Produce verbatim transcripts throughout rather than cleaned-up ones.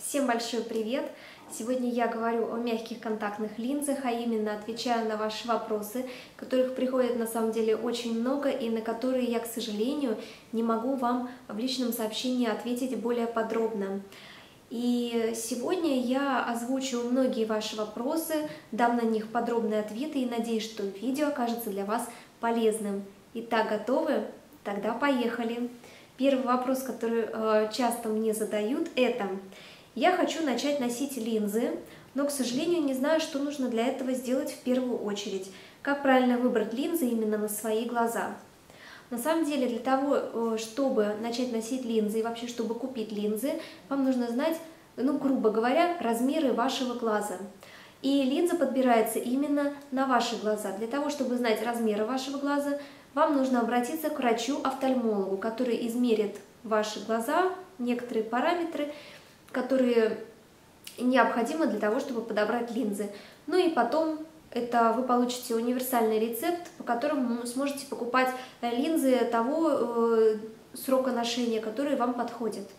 Всем большой привет! Сегодня я говорю о мягких контактных линзах, а именно отвечаю на ваши вопросы, которых приходит на самом деле очень много и на которые я, к сожалению, не могу вам в личном сообщении ответить более подробно. И сегодня я озвучу многие ваши вопросы, дам на них подробные ответы и надеюсь, что видео окажется для вас полезным. Итак, готовы? Тогда поехали! Первый вопрос, который э, часто мне задают, это: я хочу начать носить линзы, но, к сожалению, не знаю, что нужно для этого сделать в первую очередь. Как правильно выбрать линзы именно на свои глаза? На самом деле, для того, чтобы начать носить линзы и вообще, чтобы купить линзы, вам нужно знать, ну, грубо говоря, размеры вашего глаза. И линза подбирается именно на ваши глаза. Для того, чтобы знать размеры вашего глаза, вам нужно обратиться к врачу-офтальмологу, который измерит ваши глаза, некоторые параметры, которые необходимы для того, чтобы подобрать линзы. Ну и потом это вы получите универсальный рецепт, по которому вы сможете покупать линзы того э, срока ношения, которые вам подходят.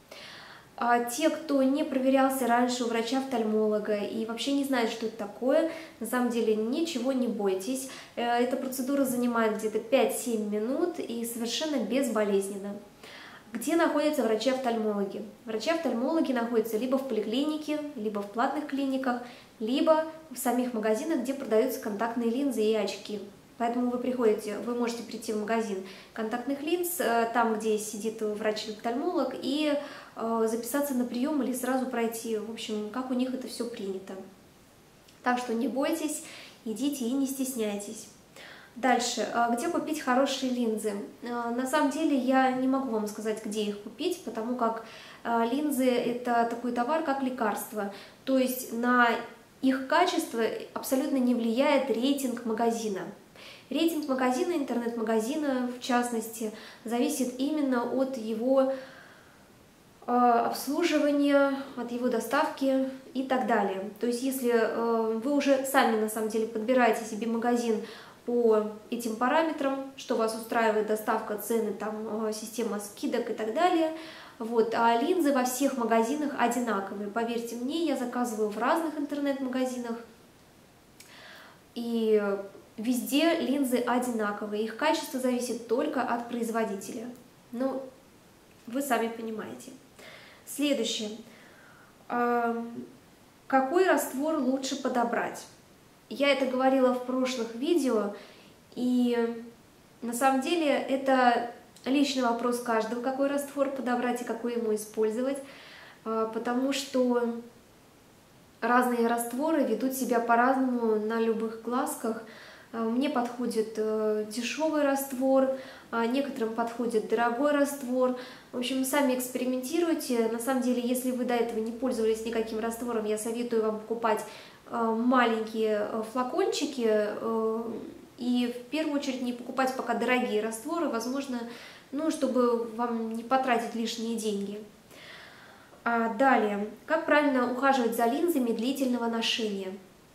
А те, кто не проверялся раньше у врача-офтальмолога и вообще не знает, что это такое, на самом деле ничего не бойтесь. Эта процедура занимает где-то пять-семь минут и совершенно безболезненно. Где находятся врачи-офтальмологи? Врачи-офтальмологи находятся либо в поликлинике, либо в платных клиниках, либо в самих магазинах, где продаются контактные линзы и очки. Поэтому вы приходите, вы можете прийти в магазин контактных линз, там, где сидит врач-офтальмолог, и записаться на прием или сразу пройти. В общем, как у них это все принято. Так что не бойтесь, идите и не стесняйтесь. Дальше, где купить хорошие линзы? На самом деле я не могу вам сказать, где их купить, потому как линзы — это такой товар, как лекарство. То есть на их качество абсолютно не влияет рейтинг магазина. Рейтинг магазина, интернет-магазина в частности, зависит именно от его обслуживания, от его доставки и так далее. То есть если вы уже сами на самом деле подбираете себе магазин по этим параметрам, что вас устраивает, доставка, цены, там, система скидок и так далее. Вот. А линзы во всех магазинах одинаковые. Поверьте мне, я заказываю в разных интернет-магазинах, и везде линзы одинаковые. Их качество зависит только от производителя. Ну, вы сами понимаете. Следующее. Какой раствор лучше подобрать? Я это говорила в прошлых видео, и на самом деле это личный вопрос каждого, какой раствор подобрать и какой ему использовать, потому что разные растворы ведут себя по-разному на любых глазках. Мне подходит дешевый раствор, некоторым подходит дорогой раствор. В общем, сами экспериментируйте. На самом деле, если вы до этого не пользовались никаким раствором, я советую вам покупать маленькие флакончики и в первую очередь не покупать пока дорогие растворы, возможно, ну, чтобы вам не потратить лишние деньги. А далее, как правильно ухаживать за линзами длительного ношения?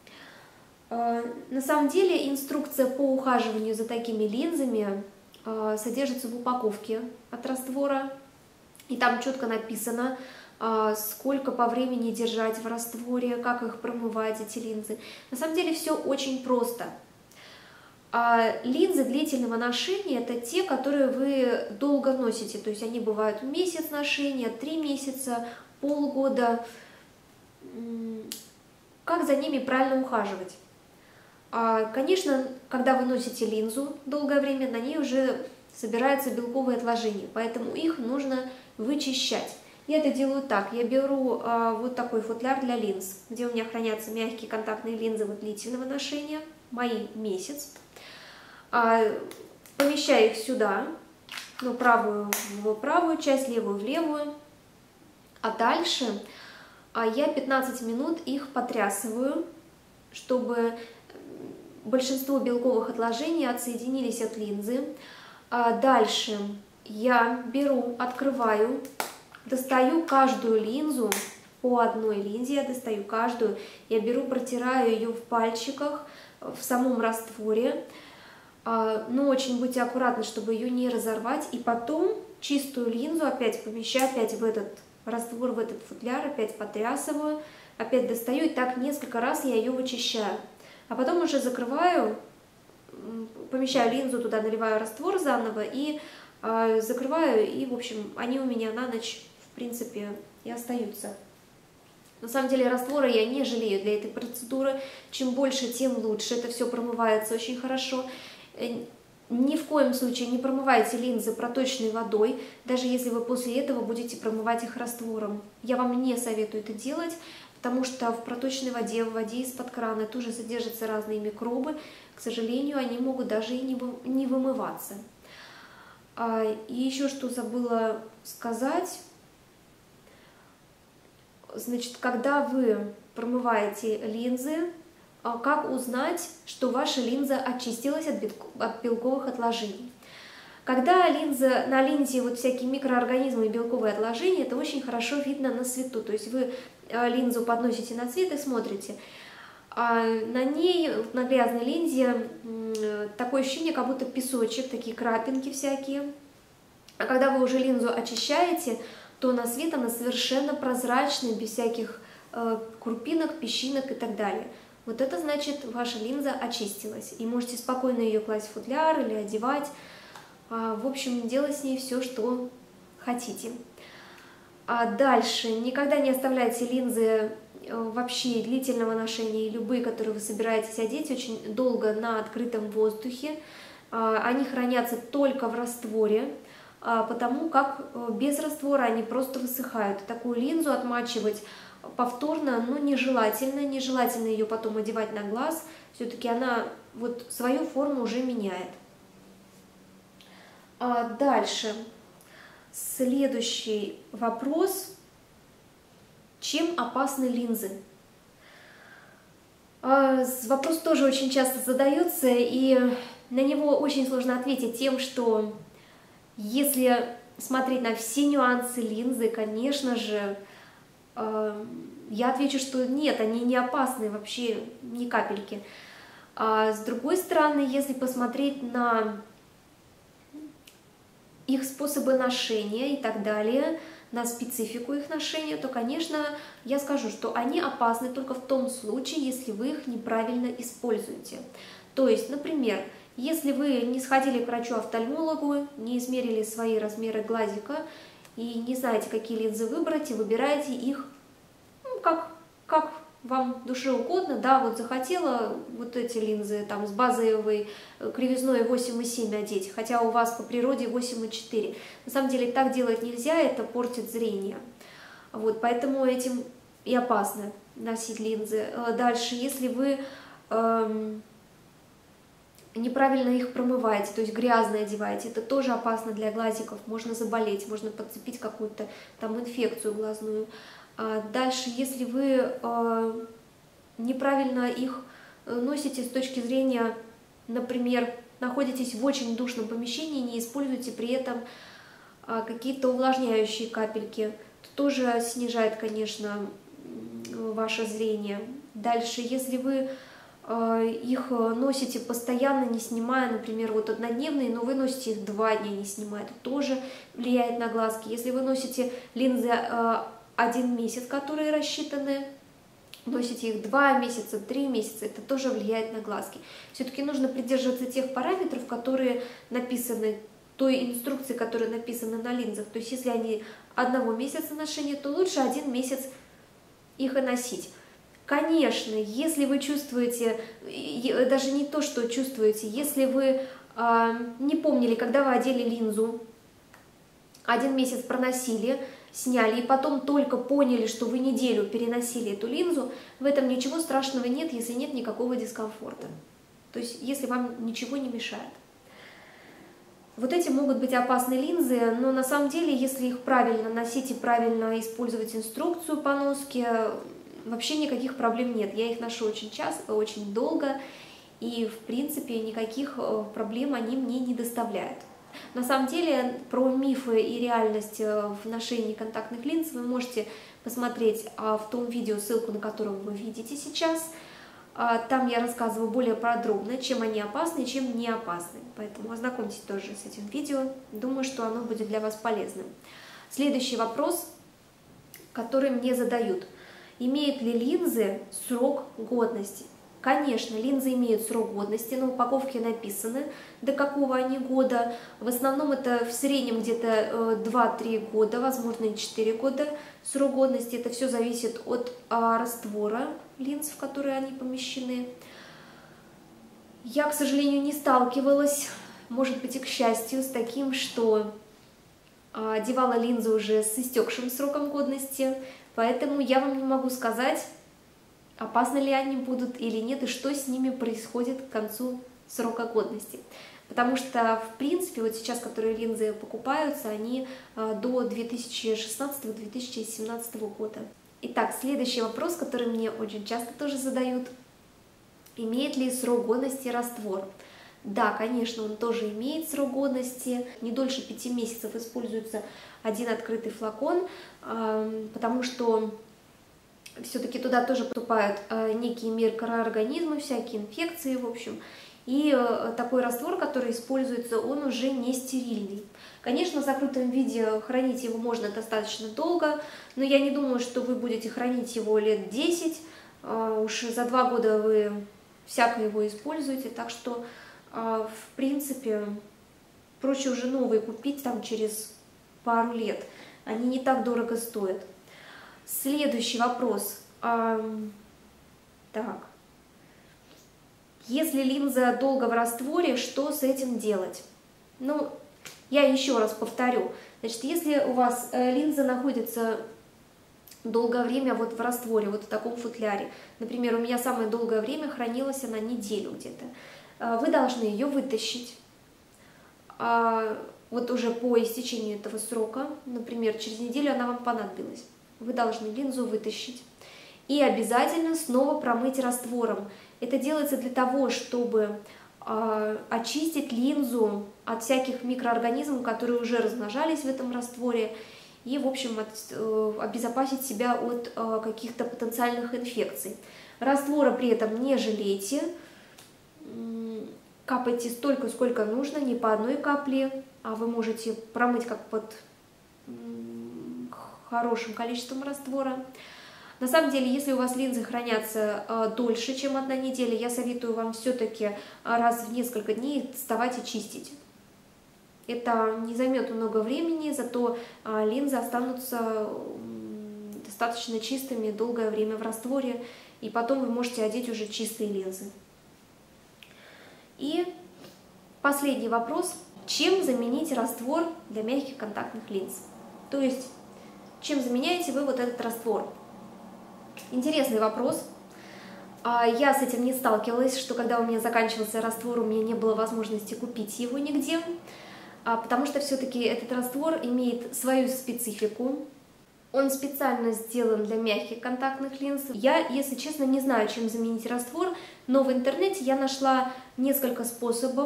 На самом деле инструкция по ухаживанию за такими линзами содержится в упаковке от раствора, и там четко написано, сколько по времени держать в растворе, как их промывать, эти линзы. На самом деле все очень просто. А линзы длительного ношения — это те, которые вы долго носите, то есть они бывают месяц ношения, три месяца, полгода. Как за ними правильно ухаживать? Конечно, когда вы носите линзу долгое время, на ней уже собираются белковые отложения, поэтому их нужно вычищать. Я это делаю так: я беру а, вот такой футляр для линз, где у меня хранятся мягкие контактные линзы вот длительного ношения, мои месяц. А, помещаю их сюда, ну, правую в правую часть, левую в левую, а дальше а, я пятнадцать минут их потрясываю, чтобы большинство белковых отложений отсоединились от линзы. А дальше я беру, открываю, достаю каждую линзу, по одной линзе я достаю каждую, я беру, протираю ее в пальчиках, в самом растворе, но очень будьте аккуратны, чтобы ее не разорвать, и потом чистую линзу опять помещаю опять в этот раствор в этот футляр, опять потрясываю, опять достаю, и так несколько раз я ее вычищаю. А потом уже закрываю, помещаю линзу туда, наливаю раствор заново и э, закрываю, и, в общем, они у меня на ночь, в принципе, и остаются. На самом деле раствора я не жалею для этой процедуры. Чем больше, тем лучше. Это все промывается очень хорошо. Ни в коем случае не промывайте линзы проточной водой, даже если вы после этого будете промывать их раствором. Я вам не советую это делать, потому что в проточной воде, в воде из-под крана тоже содержатся разные микробы. К сожалению, они могут даже и не вымываться. И еще что забыла сказать. Значит, когда вы промываете линзы, как узнать, что ваша линза очистилась от белковых отложений? Когда линза, на линзе вот всякие микроорганизмы и белковые отложения, это очень хорошо видно на свету. То есть вы линзу подносите на свет и смотрите. А на ней, на грязной линзе, такое ощущение, как будто песочек, такие крапинки всякие. А когда вы уже линзу очищаете, то на свет она совершенно прозрачная, без всяких э, крупинок, песчинок и так далее. Вот это значит, ваша линза очистилась. И можете спокойно ее класть в футляр или одевать. А, в общем, делать с ней все, что хотите. А дальше. Никогда не оставляйте линзы вообще длительного ношения, любые, которые вы собираетесь одеть, очень долго на открытом воздухе. А, они хранятся только в растворе, потому как без раствора они просто высыхают. Такую линзу отмачивать повторно, ну, нежелательно, нежелательно ее потом одевать на глаз, все-таки она вот свою форму уже меняет. А дальше, следующий вопрос. Чем опасны линзы? А, вопрос тоже очень часто задается, и на него очень сложно ответить тем, что если смотреть на все нюансы линзы, конечно же, э, я отвечу, что нет, они не опасны вообще ни капельки. А с другой стороны, если посмотреть на их способы ношения и так далее, на специфику их ношения, то, конечно, я скажу, что они опасны только в том случае, если вы их неправильно используете. То есть, например, если вы не сходили к врачу-офтальмологу, не измерили свои размеры глазика и не знаете, какие линзы выбрать, и выбираете их, ну, как, как вам душе угодно, да, вот захотела вот эти линзы там с базовой кривизной восемь и семь одеть, хотя у вас по природе восемь и четыре. На самом деле так делать нельзя, это портит зрение. Вот, поэтому этим и опасно носить линзы. Дальше, если вы эм, неправильно их промываете, то есть грязно одеваете, это тоже опасно для глазиков, можно заболеть, можно подцепить какую-то там инфекцию глазную. А дальше, если вы э, неправильно их носите с точки зрения, например, находитесь в очень душном помещении, не используете при этом э, какие-то увлажняющие капельки, то тоже снижает, конечно, ваше зрение. Дальше, если вы их носите постоянно, не снимая, например, вот однодневные, но вы носите их два дня, не снимая, это тоже влияет на глазки. Если вы носите линзы один месяц, которые рассчитаны, носите их два месяца, три месяца, это тоже влияет на глазки. Все-таки нужно придерживаться тех параметров, которые написаны, той инструкции, которые написаны на линзах. То есть если они одного месяца ношения, то лучше один месяц их и носить. Конечно, если вы чувствуете, даже не то, что чувствуете, если вы э, не помнили, когда вы одели линзу, один месяц проносили, сняли, и потом только поняли, что вы неделю переносили эту линзу, в этом ничего страшного нет, если нет никакого дискомфорта. То есть, если вам ничего не мешает. Вот эти могут быть опасные линзы, но на самом деле, если их правильно носить и правильно использовать инструкцию по носке, вообще никаких проблем нет. Я их ношу очень часто, очень долго, и в принципе никаких проблем они мне не доставляют. На самом деле про мифы и реальность в ношении контактных линз вы можете посмотреть в том видео, ссылку на которое вы видите сейчас. Там я рассказываю более подробно, чем они опасны и чем не опасны. Поэтому ознакомьтесь тоже с этим видео. Думаю, что оно будет для вас полезным. Следующий вопрос. который мне задают. Имеют ли линзы срок годности? Конечно, линзы имеют срок годности, на упаковке написано, до какого они года. В основном это в среднем где-то два-три года, возможно и четыре года срок годности. Это все зависит от а, раствора линз, в которые они помещены. Я, к сожалению, не сталкивалась, может быть и к счастью, с таким, что а, одевала линзы уже с истекшим сроком годности, поэтому я вам не могу сказать, опасны ли они будут или нет, и что с ними происходит к концу срока годности. Потому что, в принципе, вот сейчас, которые линзы покупаются, они до две тысячи шестнадцатого — две тысячи семнадцатого года. Итак, следующий вопрос, который мне очень часто тоже задают. Имеет ли срок годности раствор? Да, конечно, он тоже имеет срок годности. Не дольше пяти месяцев используется один открытый флакон, потому что все-таки туда тоже поступают э, некие микроорганизмы, всякие инфекции, в общем. И э, такой раствор, который используется, он уже не стерильный. Конечно, в закрытом виде хранить его можно достаточно долго, но я не думаю, что вы будете хранить его лет десять. Э, уж за два года вы всякое его используете, так что, э, в принципе, проще уже новый купить там через пару лет. Они не так дорого стоят. Следующий вопрос. Так. Если линза долго в растворе, что с этим делать? Ну, я еще раз повторю. Значит, если у вас линза находится долгое время вот в растворе, вот в таком футляре, например, у меня самое долгое время хранилась она неделю где-то, вы должны ее вытащить. Вот уже по истечению этого срока, например, через неделю она вам понадобилась. Вы должны линзу вытащить и обязательно снова промыть раствором. Это делается для того, чтобы э, очистить линзу от всяких микроорганизмов, которые уже размножались в этом растворе, и, в общем, от, э, обезопасить себя от э, каких-то потенциальных инфекций. Раствора при этом не жалейте, капайте столько, сколько нужно, не по одной капле, а вы можете промыть как под хорошим количеством раствора. На самом деле, если у вас линзы хранятся э, дольше, чем одна неделя, я советую вам все-таки раз в несколько дней вставать и чистить. Это не займет много времени, зато э, линзы останутся э, достаточно чистыми долгое время в растворе, и потом вы можете одеть уже чистые линзы. И последний вопрос. Чем заменить раствор для мягких контактных линз? То есть, чем заменяете вы вот этот раствор? Интересный вопрос. Я с этим не сталкивалась, что когда у меня заканчивался раствор, у меня не было возможности купить его нигде, потому что все-таки этот раствор имеет свою специфику. Он специально сделан для мягких контактных линз. Я, если честно, не знаю, чем заменить раствор, но в интернете я нашла несколько способов.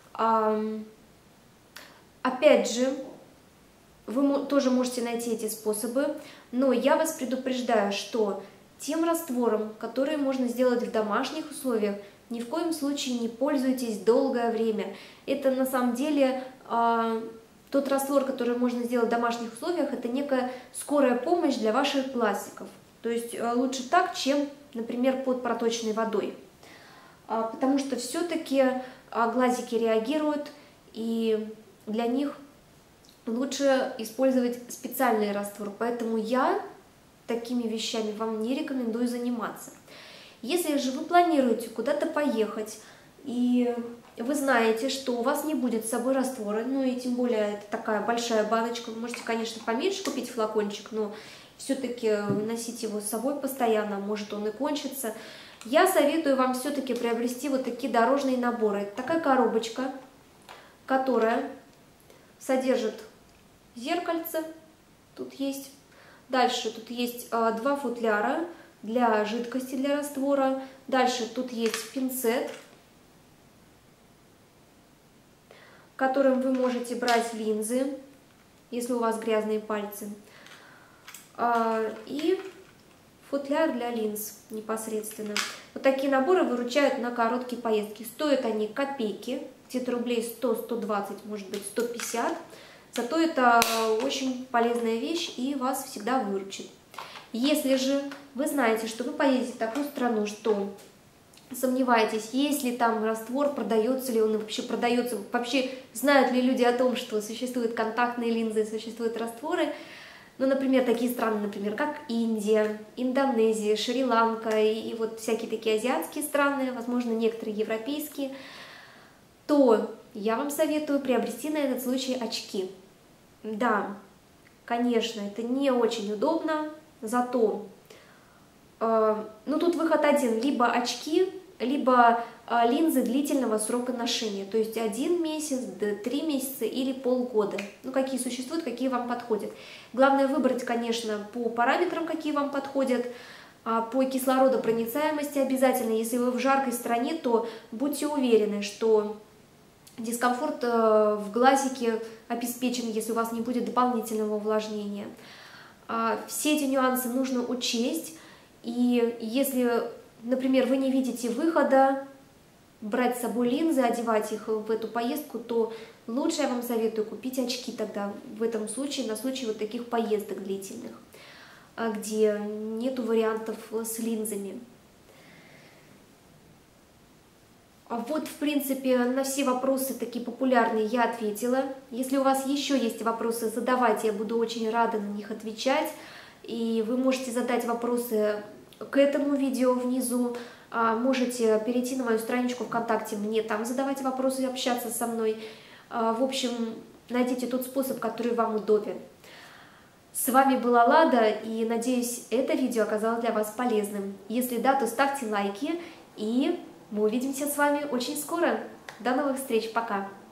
Опять же, вы тоже можете найти эти способы, но я вас предупреждаю, что тем раствором, который можно сделать в домашних условиях, ни в коем случае не пользуйтесь долгое время. Это на самом деле э, тот раствор, который можно сделать в домашних условиях, это некая скорая помощь для ваших глазиков. То есть э, лучше так, чем, например, под проточной водой. А, потому что все-таки э, глазики реагируют, и для них лучше использовать специальный раствор. Поэтому я такими вещами вам не рекомендую заниматься. Если же вы планируете куда-то поехать, и вы знаете, что у вас не будет с собой раствора, ну и тем более это такая большая баночка, вы можете, конечно, поменьше купить флакончик, но все-таки носить его с собой постоянно, может он и кончится. Я советую вам все-таки приобрести вот такие дорожные наборы. Это такая коробочка, которая содержит зеркальце, тут есть. Дальше тут есть а, два футляра для жидкости, для раствора. Дальше тут есть пинцет, которым вы можете брать линзы, если у вас грязные пальцы. А, и футляр для линз непосредственно. Вот такие наборы выручают на короткие поездки. Стоят они копейки, где-то рублей сто — сто двадцать, может быть сто пятьдесят. Зато это очень полезная вещь и вас всегда выручит. Если же вы знаете, что вы поедете в такую страну, что сомневаетесь, есть ли там раствор, продается ли он вообще продается, вообще знают ли люди о том, что существуют контактные линзы, существуют растворы, ну, например, такие страны, например, как Индия, Индонезия, Шри-Ланка и, и вот всякие такие азиатские страны, возможно, некоторые европейские, то я вам советую приобрести на этот случай очки. Да, конечно, это не очень удобно, зато, э, ну, тут выход один, либо очки, либо э, линзы длительного срока ношения, то есть один месяц, три месяца или полгода, ну, какие существуют, какие вам подходят. Главное выбрать, конечно, по параметрам, какие вам подходят, а по кислородопроницаемости обязательно. Если вы в жаркой стране, то будьте уверены, что дискомфорт э, в глазике обеспечен, если у вас не будет дополнительного увлажнения. А, все эти нюансы нужно учесть, и если, например, вы не видите выхода, брать с собой линзы, одевать их в эту поездку, то лучше я вам советую купить очки тогда в этом случае, на случай вот таких поездок длительных, где нету вариантов с линзами. Вот, в принципе, на все вопросы такие популярные я ответила. Если у вас еще есть вопросы, задавайте, я буду очень рада на них отвечать. И вы можете задать вопросы к этому видео внизу, можете перейти на мою страничку ВКонтакте, мне там задавать вопросы и общаться со мной. В общем, найдите тот способ, который вам удобен. С вами была Лада, и надеюсь, это видео оказалось для вас полезным. Если да, то ставьте лайки, и мы увидимся с вами очень скоро. До новых встреч, пока!